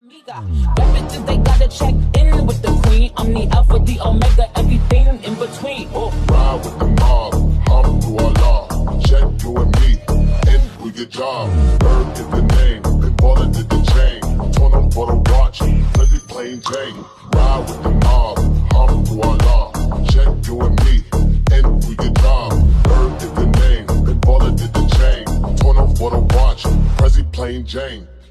Bitches, they gotta check in with the queen. I'm the alpha, the omega, everything in between. Oh. Ride with the mob, hum through our law. Check you and me, in through your job. Bird is the name, and baller did the chain. Torn up for the watch, pretty plain Jane. Ride with the mob, hum through our law. Check you and me, in through your job. Bird is the name, and baller did the chain. Torn up for the watch, pretty plain Jane.